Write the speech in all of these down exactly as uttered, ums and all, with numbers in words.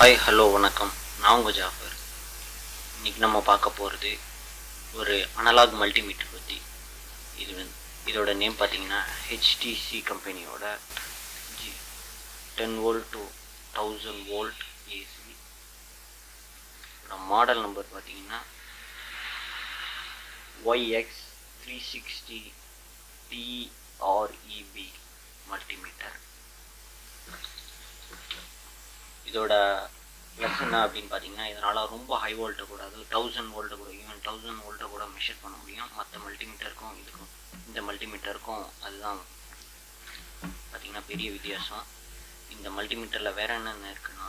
Hi hello வணக்கம். நான் உங்கள் ஜாஃபர். இன்றைக்கி நம்ம பார்க்க போகிறது ஒரு அனலாக் மல்டிமீட்டர் பற்றி. இது வந்து இதோட நேம் பார்த்தீங்கன்னா ஹெச்டிசி கம்பெனியோட G ten volt to thousand volt AC. Model number பார்த்தீங்கன்னா YX three sixty TREB multimeter. இதோட ப்ளஸ் என்ன அப்படின்னு பார்த்தீங்கன்னா, இதனால் ரொம்ப ஹை வோல்ட்டை கூட, அது தௌசண்ட் வோல்ட்டை கூட, ஈவன் தௌசண்ட் வோல்ட்டை கூட மெஷர் பண்ண முடியும். மற்ற மல்டிமீட்டருக்கும் இதுக்கும் இந்த மல்டிமீட்டருக்கும் அதுதான் பார்த்தீங்கன்னா பெரிய வித்தியாசம். இந்த மல்டிமீட்டரில் வேறு என்னென்ன இருக்குன்னா,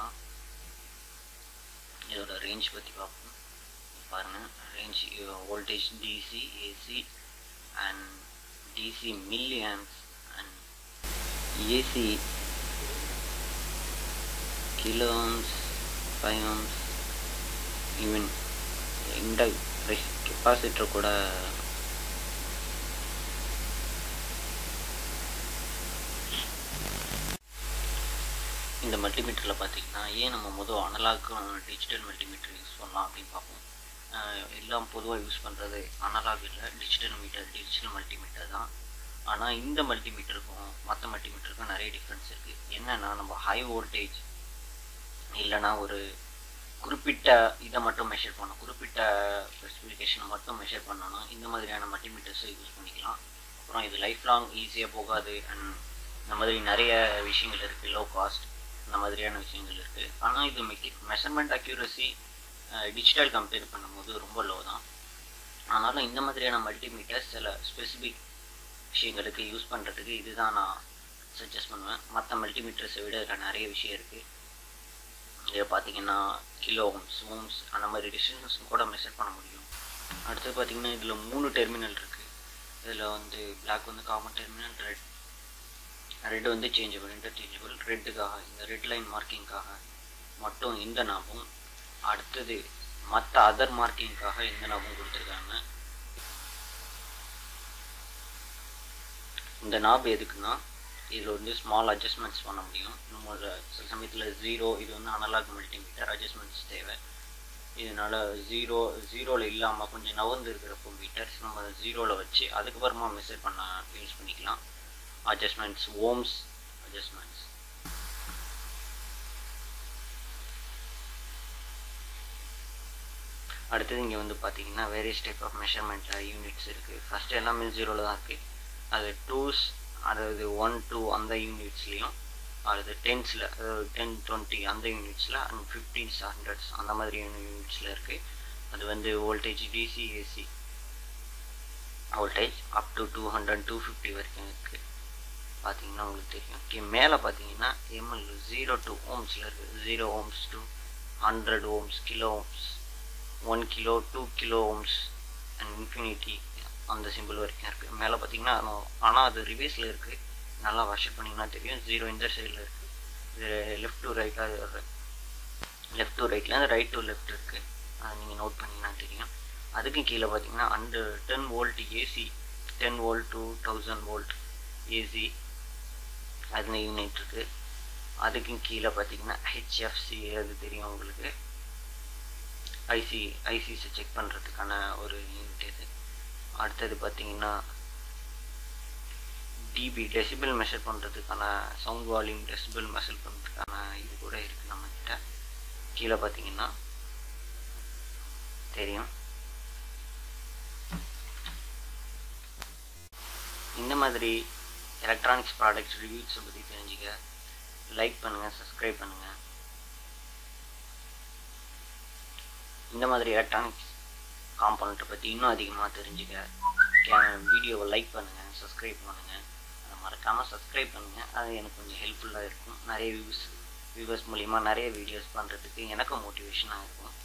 இதோட ரேஞ்ச் பற்றி பார்ப்போம். பாருங்கள், range voltage DC, AC and DC milli amps and AC kilo ohms, five ohms, even இந்த கெப்பாசிட்டர் கூட இந்த மல்டிமீட்டரில் பார்த்தீங்கன்னா, ஏன் நம்ம முதல் அனலாக்கும் டிஜிட்டல் மல்டிமீட்டர் யூஸ் பண்ணலாம் அப்படின்னு பார்ப்போம். எல்லாம் பொதுவாக யூஸ் பண்ணுறது அனலாக் இல்லை, டிஜிட்டல் மீட்டர், டிஜிட்டல் மல்டிமீட்டர் தான். ஆனால் இந்த மல்டிமீட்டருக்கும் மற்ற மல்டிமீட்டருக்கும் நிறைய டிஃப்ரென்ஸ் இருக்குது. என்னென்னா, நம்ம ஹை வோல்டேஜ் இல்லைனா ஒரு குறிப்பிட்ட இதை மட்டும் மெஷர் பண்ணணும், குறிப்பிட்ட ஸ்பெசிஃபிகேஷனை மட்டும் மெஷர் பண்ணோன்னா இந்த மாதிரியான மல்டிமீட்டர்ஸை யூஸ் பண்ணிக்கலாம். அப்புறம் இது லைஃப் லாங் ஈஸியாக போகாது. அண்ட் இந்த மாதிரி நிறைய விஷயங்கள் இருக்குது, லோ காஸ்ட் இந்த மாதிரியான விஷயங்கள் இருக்குது. ஆனால் இது மெக்கி மெஷர்மெண்ட் அக்யூரசி டிஜிட்டல் கம்பேர் பண்ணும்போது ரொம்ப லோ தான். அதனால் இந்த மாதிரியான மல்டிமீட்டர்ஸ் சில ஸ்பெசிஃபிக் விஷயங்களுக்கு யூஸ் பண்ணுறதுக்கு இதுதான் நான் சஜஸ்ட் பண்ணுவேன். மற்ற மல்டிமீட்டர்ஸை விட இதில் நிறைய விஷயம் இருக்குது. இதை பார்த்தீங்கன்னா கிலோ ஓம்ஸ், ஓம்ஸ் அந்த மாதிரி டிஸ்டன்ஸ் கூட மெஷர் பண்ண முடியும். அடுத்து பார்த்தீங்கன்னா இதில் மூணு டெர்மினல் இருக்குது. இதில் வந்து பிளாக் வந்து காமன் டெர்மினல், ரெட் ரெட் வந்து சேஞ்சபிள், இன்டர்சேஞ்சபிள். ரெட்டுக்காக இந்த ரெட் லைன் மார்க்கிங்காக மட்டும் இந்த நாபும், அடுத்தது மற்ற அதர் மார்க்கிங்காக இந்த நாபும் கொடுத்துருக்காங்க. இந்த நாப் எதுக்குன்னா, இதில் வந்து ஸ்மால் அட்ஜஸ்ட்மெண்ட்ஸ் பண்ண முடியும். நம்ம சில சமயத்தில் ஜீரோ, இது வந்து அனலாக் மல்டிமீட்டர், அட்ஜஸ்ட்மெண்ட்ஸ் தேவை. இதனால் ஜீரோ ஜீரோவில் இல்லாமல் கொஞ்சம் நவர்ந்து இருக்கிறப்போ மீட்டர்ஸ் நம்ம ஜீரோவில் வச்சு அதுக்கப்புறமா மெஷர் பண்ண யூஸ் பண்ணிக்கலாம். Adjustments, ohms adjustments. அடுத்தது இங்கே வந்து பார்த்தீங்கன்னா various type of measurement units இருக்குது. ஃபஸ்ட்டு எல்லாமே ஜீரோவில் தான் இருக்குது. அது டூஸ், அதாவது ஒன் டூ அந்த யூனிட்ஸ்லேயும், அது டென்ஸில், அதாவது டென் டுவெண்ட்டி அந்த யூனிட்ஸில், அண்ட் ஃபிஃப்டீன்ஸ் ஹண்ட்ரட்ஸ் அந்த மாதிரியான யூனிட்ஸில் இருக்குது. அது வந்து voltage DC AC voltage up to two hundred two fifty வரைக்கும் இருக்குது. பார்த்தீங்கன்னா உங்களுக்கு தெரியும். கே மேலே பார்த்தீங்கன்னா எம்எல் ஜீரோ டூ ஓம்ஸில் இருக்குது. Zero ohms to hundred ohms, kilo ohms, one kilo, two kilo ohms and infinity அந்த சிம்பிள் வரைக்கும் இருக்குது. மேலே பார்த்தீங்கன்னா ஆனால் அது ரிவேஸில் இருக்குது. நல்லா வாஷ் பண்ணிங்கன்னா தெரியும். ஜீரோ இந்த சைடில் இருக்குது. இது லெஃப்ட் டு ரைட்டாக, லெஃப்ட் டு ரைட்டில் ரைட் டு லெஃப்ட் இருக்குது. அதை நீங்கள் நோட் பண்ணிங்கன்னா தெரியும். அதுக்கு கீழே பார்த்தீங்கன்னா அந்த ten volt AC, ten volt to thousand volt AC அது யூனிட் இருக்குது. அதுக்கும் கீழே பார்த்தீங்கன்னா ஹெச்எஃப்சி, அது தெரியும் உங்களுக்கு, ஐசி ஐசிஸை செக் பண்ணுறதுக்கான ஒரு யூனிட் இது. அடுத்தது பார்த்தீங்கன்னா டிபி, டெசிபிள் மெஷர் பண்ணுறதுக்கான, சவுண்ட் வால்யூம் டெசிபிள் மெஷர் பண்ணுறதுக்கான இது கூட இருக்குது நம்மக்கிட்ட. கீழே பார்த்தீங்கன்னா தெரியும். இந்த மாதிரி எலக்ட்ரானிக்ஸ் ப்ராடக்ட்ஸ் ரிவ்யூஸை பற்றி தெரிஞ்சுக்க லைக் பண்ணுங்கள், சப்ஸ்கிரைப் பண்ணுங்கள். இந்த மாதிரி எலக்ட்ரானிக்ஸ் காம்பனண்ட்டை பற்றி இன்னும் அதிகமாக தெரிஞ்சுக்க வீடியோவை லைக் பண்ணுங்கள், சப்ஸ்கிரைப் பண்ணுங்கள். அதை மறக்காமல் சப்ஸ்கிரைப் பண்ணுங்கள். அது எனக்கு கொஞ்சம் ஹெல்ப்ஃபுல்லாக இருக்கும். நிறைய வியூஸ் வியூவர்ஸ் மூலிமா நிறைய வீடியோஸ் பண்ணுறதுக்கு எனக்கும் மோட்டிவேஷனாக இருக்கும்.